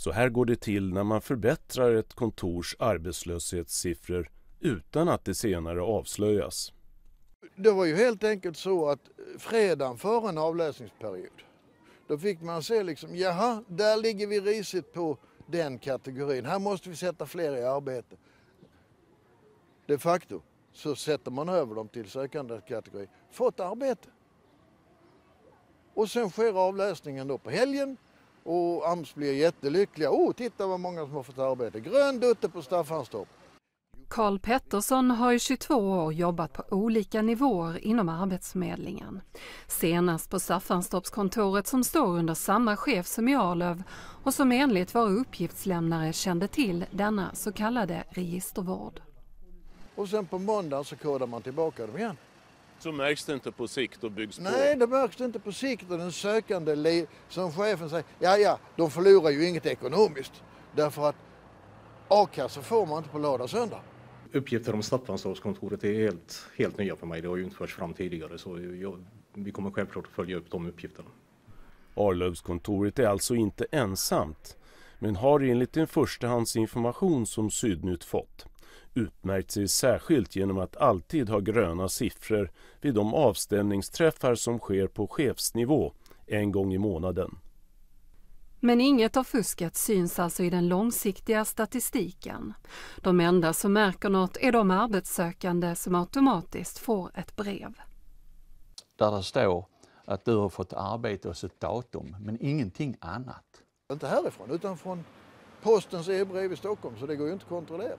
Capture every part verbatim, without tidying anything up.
Så här går det till när man förbättrar ett kontors arbetslöshetssiffror utan att det senare avslöjas. Det var ju helt enkelt så att fredagen före en avläsningsperiod, då fick man se liksom, jaha, där ligger vi risigt på den kategorin. Här måste vi sätta fler i arbete. De facto så sätter man över dem till sökande kategori. Fått arbete. Och sen sker avläsningen då på helgen och AMS blir jättelyckliga. Åh, oh, titta vad många som har fått arbete. Grön dutte på Staffanstorp. Karl Pettersson har i tjugotvå år jobbat på olika nivåer inom Arbetsförmedlingen. Senast på Staffanstorpskontoret som står under samma chef som i Arlöv och som enligt våra uppgiftslämnare kände till denna så kallade registervård. Och sen på måndag så kodar man tillbaka dem igen. Så märks det inte på sikt och byggs på? Nej, det märks inte på sikt och den sökande, som chefen säger, ja ja, de förlorar ju inget ekonomiskt. Därför att a-kassa får man inte på lördag och söndag. Uppgifter om Staffanstorpskontoret är helt, helt nya för mig. Det har ju inte förts fram tidigare så jag, vi kommer självklart att följa upp de uppgifterna. Arlövskontoret är alltså inte ensamt, men har enligt en förstahandsinformation som Sydnytt fått utmärkt sig särskilt genom att alltid ha gröna siffror vid de avstämningsträffar som sker på chefsnivå en gång i månaden. Men inget av fusket syns alltså i den långsiktiga statistiken. De enda som märker något är de arbetssökande som automatiskt får ett brev. Där det står att du har fått arbete hos ett datum, men ingenting annat. Inte härifrån, utan från postens e-brev i Stockholm, så det går ju inte att kontrollera.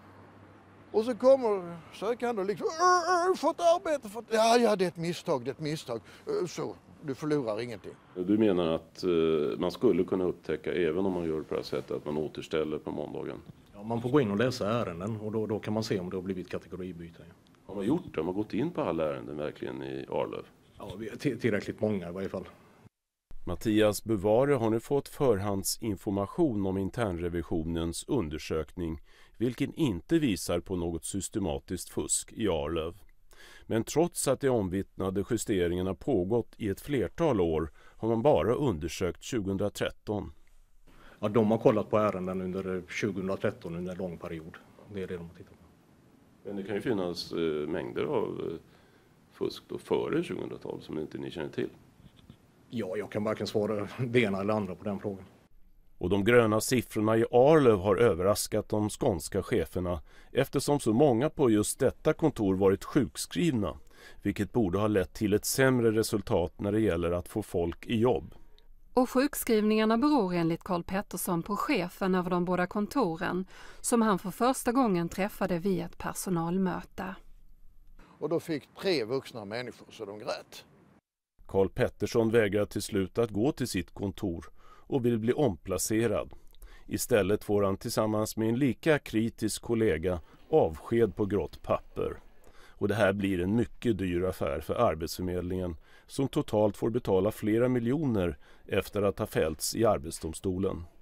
Och så kommer sökande och liksom, fått arbete, fått... ja, ja, det är ett misstag, det är ett misstag. Så, du förlorar ingenting. Du menar att uh, man skulle kunna upptäcka, även om man gör det på det här sättet, att man återställer på måndagen? Ja, man får gå in och läsa ärenden och då, då kan man se om det har blivit kategoribyte. Ja. Har man gjort det? Har man gått in på alla ärenden verkligen i Arlöv? Ja, vi är tillräckligt många i varje fall. Mattias Bevare har nu fått förhandsinformation om internrevisionens undersökning, vilken inte visar på något systematiskt fusk i Arlöv. Men trots att de omvittnade justeringarna pågått i ett flertal år har man bara undersökt tjugohundratretton. Ja, de har kollat på ärenden under tjugohundratretton under en lång period. Det är det de har tittat på. Men det kan ju finnas eh, mängder av eh, fusk då före tjugohundratalet som inte ni känner till. Ja, jag kan varken svara det ena eller andra på den frågan. Och de gröna siffrorna i Arlöv har överraskat de skånska cheferna eftersom så många på just detta kontor varit sjukskrivna, vilket borde ha lett till ett sämre resultat när det gäller att få folk i jobb. Och sjukskrivningarna beror enligt Karl Pettersson på chefen över de båda kontoren som han för första gången träffade vid ett personalmöte. Och då fick tre vuxna människor så de grät. Karl Pettersson vägrar till slut att gå till sitt kontor och vill bli omplacerad. Istället får han tillsammans med en lika kritisk kollega avsked på grått papper. Och det här blir en mycket dyr affär för Arbetsförmedlingen som totalt får betala flera miljoner efter att ha fällts i Arbetsdomstolen.